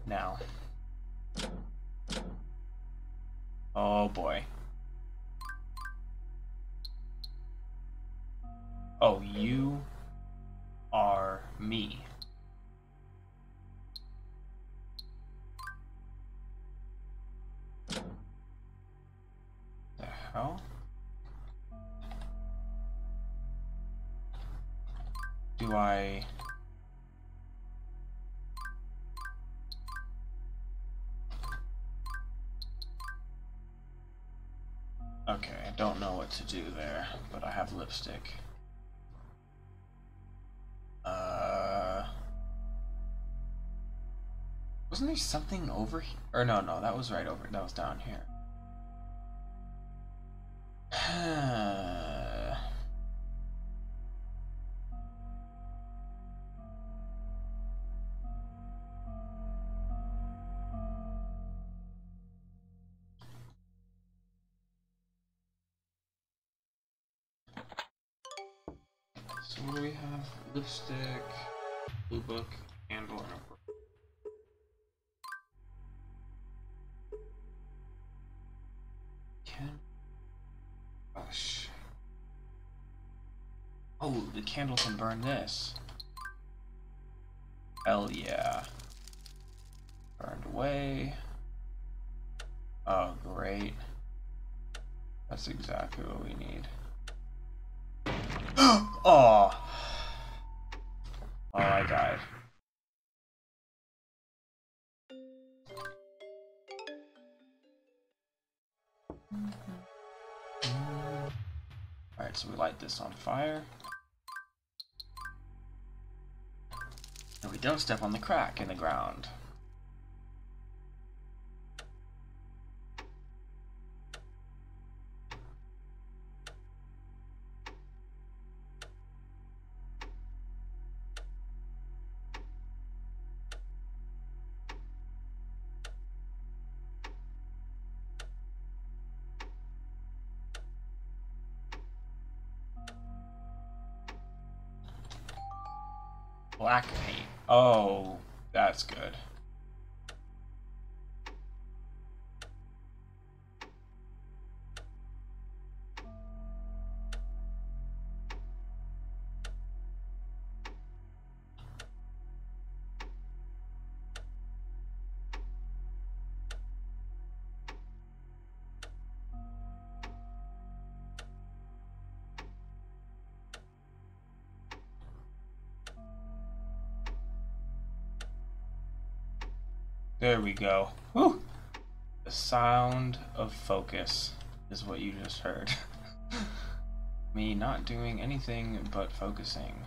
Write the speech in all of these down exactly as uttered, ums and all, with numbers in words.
now. Oh boy. Oh, you are me. The hell? Do I... Okay, I don't know what to do there, but I have lipstick. Uh... Wasn't there something over here? Or no, no, that was right over, that was down here. So what do we have? Lipstick, blue book, candle, and a book. Can... Gosh. Oh, the candle can burn this. Hell yeah. Burned away. Oh, great. That's exactly what we need. Oh! Oh, I died. Alright, so we light this on fire. And we don't step on the crack in the ground. Black paint. Oh, that's good. There we go. Whew. The sound of focus is what you just heard. Me not doing anything but focusing.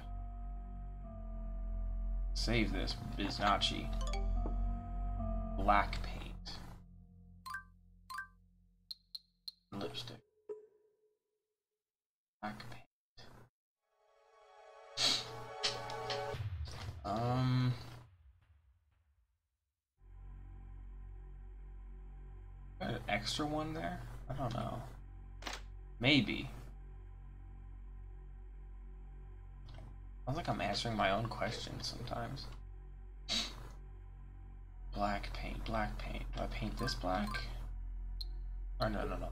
Save this, Biznacci. Black paint. Lipstick. Black paint. Um... Got an extra one there? I don't know. Maybe. Sounds like I'm answering my own questions sometimes. Black paint, black paint. Do I paint this black? Or no, no, no.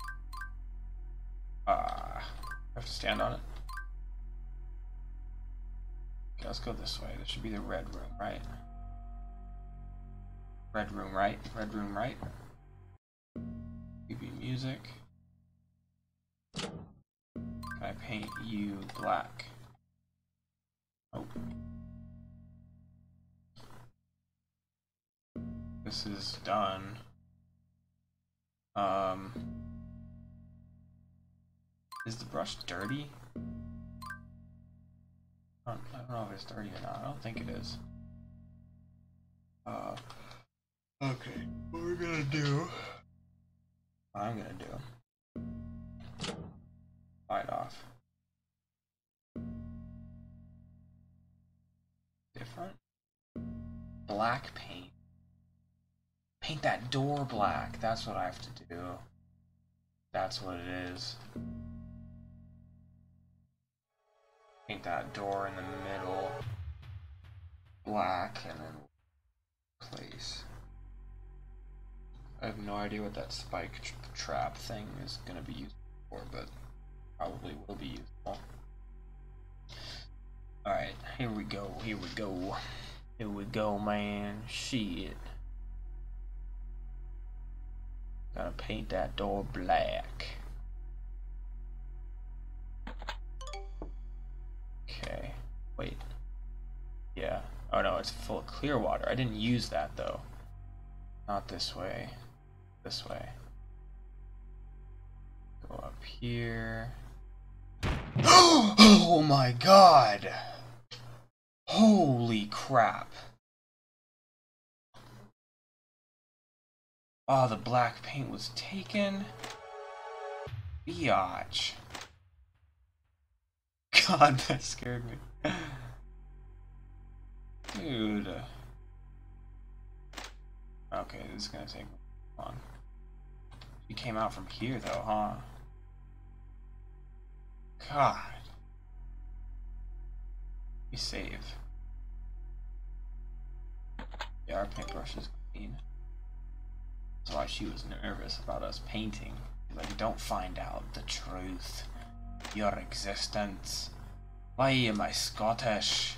Ah, uh, I have to stand on it. Okay, let's go this way. This should be the red room, right? Red room, right? Red room, right? Creepy music. Can I paint you black? Oh. This is done. Um, is the brush dirty? I don't, I don't know if it's dirty or not. I don't think it is. Uh, okay, what we're gonna do, what I'm gonna do, light off. Different. Black paint. Paint that door black. That's what I have to do. That's what it is. Paint that door in the middle black and then place. I have no idea what that spike tra trap thing is going to be used for, but probably will be useful. Alright, here we go, here we go. Here we go, man. Shit. Gotta paint that door black. Okay, wait. Yeah. Oh no, it's full of clear water. I didn't use that though. Not this way. This way. Go up here. Oh my god! Holy crap. Oh, the black paint was taken. Biatch. God, that scared me. Dude. Okay, this is gonna take long. He came out from here though, huh? God. We save. Yeah, our paintbrush is clean. That's why she was nervous about us painting. Like, don't find out the truth. Your existence. Why am I Scottish?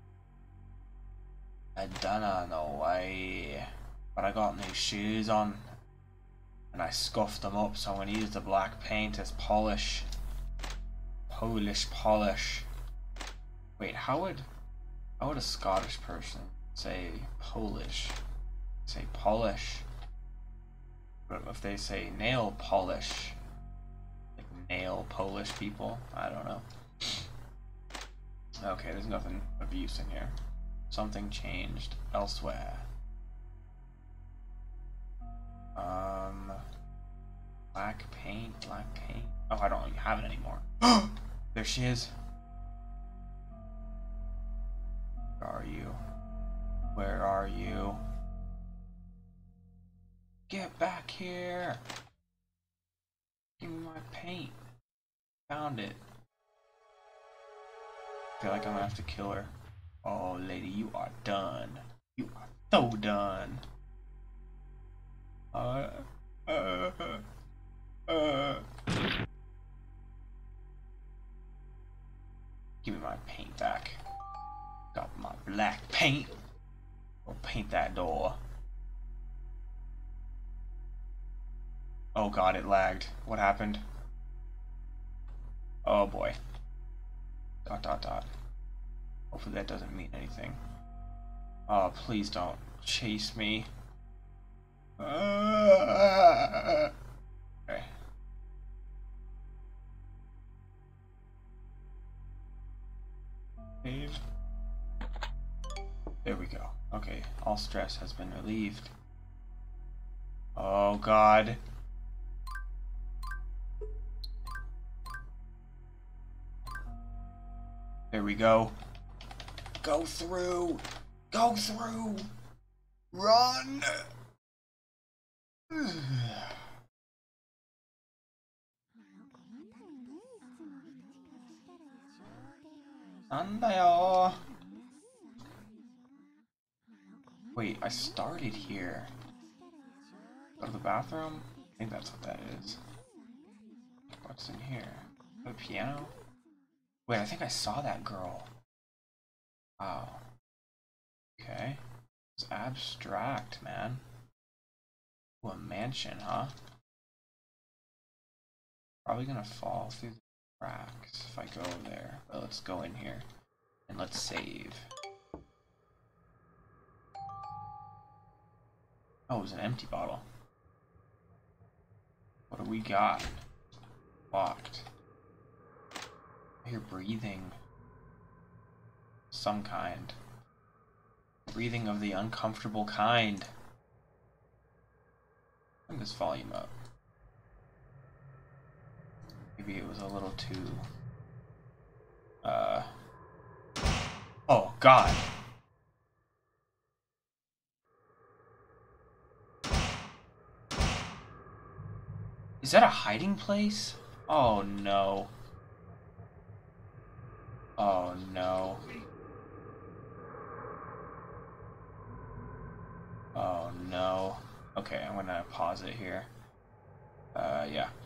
I dunna know why. But I got new shoes on. And I scuffed them up, so I'm gonna use the black paint as polish. Polish polish. Wait, how would how would a Scottish person say Polish? Say polish. But if they say nail polish, like nail Polish people, I don't know. Okay, there's nothing of use in here. Something changed elsewhere. Um, black paint, black paint. Oh, I don't even have it anymore. There she is. Where are you? Where are you? Get back here! Give me my paint. Found it. I feel like I'm gonna have to kill her. Oh, lady, you are done. You are so done. Uh, uh, uh. Give me my paint back. Got my black paint. I'll paint that door. Oh god, it lagged. What happened? Oh boy. Dot dot dot. Hopefully that doesn't mean anything. Oh, please don't chase me. Uh, okay. Save. There we go. Okay, all stress has been relieved. Oh god. There we go. Go through! Go through! Run! Andayo! Wait, I started here. Go to the bathroom? I think that's what that is. What's in here? A piano? Wait, I think I saw that girl. Wow. Okay. It's abstract, man. Ooh, a mansion, huh? Probably gonna fall through the cracks if I go there. But let's go in here and let's save. Oh, it was an empty bottle. What do we got? Locked. I hear breathing. Some kind. Breathing of the uncomfortable kind. Turn this volume up. Maybe it was a little too... Uh... Oh, God! Is that a hiding place? Oh, no. Oh, no. Oh no. Okay, I'm gonna pause it here. Uh, yeah.